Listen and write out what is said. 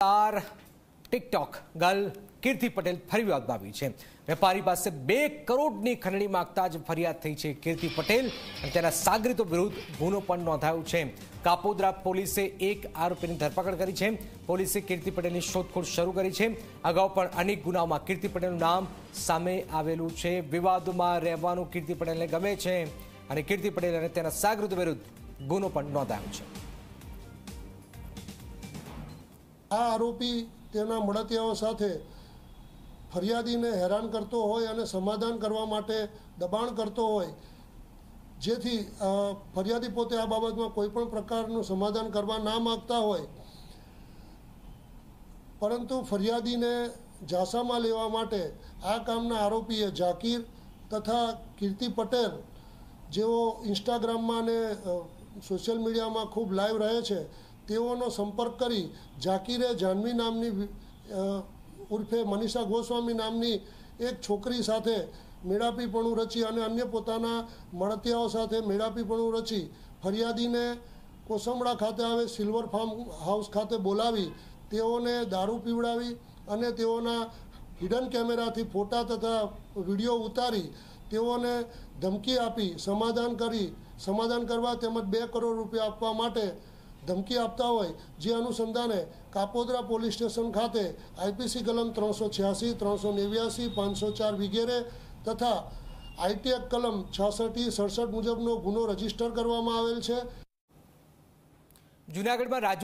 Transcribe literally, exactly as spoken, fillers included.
તાર TikTok girl કીર્તિ પટેલ ફરી વિવાદમાં આવી છે। વેપારી પાસે બે કરોડની ખંડણી માંગતા જ ફરિયાદ થઈ છે કીર્તિ પટેલ અને તેના સાગરીતો વિરુદ્ધ ગુનો પણ નોંધાયો છે। કાપોદ્રા પોલીસે એક આરોપીની ધરપકડ કરી છે। પોલીસે કીર્તિ પટેલની શોધખોળ શરૂ કરી છે। અગાઉ પણ અનેક ગુનાઓમાં કીર્તિ પટેલનું નામ સામે આવેલું છે। વિવાદોમાં રહેવાનું કીર્તિ પટેલને ગમે છે અને કીર્તિ પટેલ અને તેના સાગરીતો વિરુદ્ધ ગુનો પણ નોંધાયો છે। આ આરોપી તેના મળતિયાઓ સાથે ફરિયાદીને હેરાન કરતો હોય અને સમાધાન કરવા માટે દબાણ કરતો હોય, જેથી ફરિયાદી પોતે આ બાબતમાં કોઈ પણ પ્રકારનું સમાધાન કરવા ના માગતા હોય, પરંતુ ફરિયાદીને ઝાંસામાં લેવા માટે આ કામના આરોપીએ ઝાકીર તથા કીર્તિ પટેલ જેઓ ઇન્સ્ટાગ્રામમાં અને સોશિયલ મીડિયામાં ખૂબ લાઈવ રહે છે તેઓનો સંપર્ક કરી ઝાકીરે જાહ્નવી નામની ઉર્ફે મનીષા ગોસ્વામી નામની એક છોકરી સાથે મેળાપીપણું રચી અને અન્ય પોતાના મળતિયાઓ સાથે મેળાપીપણું રચી ફરિયાદીને કોસંબડા ખાતે આવે સિલ્વર ફાર્મ હાઉસ ખાતે બોલાવી તેઓને દારૂ પીવડાવી અને તેઓના હિડન કેમેરાથી ફોટા તથા વિડીયો ઉતારી તેઓને ધમકી આપી સમાધાન કરી સમાધાન કરવા તેમજ બે કરોડ રૂપિયા આપવા માટે ધમકી આપતા હોય, જે અનુસંધાને કાપોદ્રા પોલીસ સ્ટેશન ખાતે આઈપીસી કલમ ત્રણસો છ્યાસી ત્રણસો નેવ્યાસી પાંચસો ચાર વગેરે તથા આઈટી એક્ટ કલમ છાસઠ સડસઠ મુજબનો ગુનો રજીસ્ટર કરવામાં આવેલ છે। જૂનાગઢમાં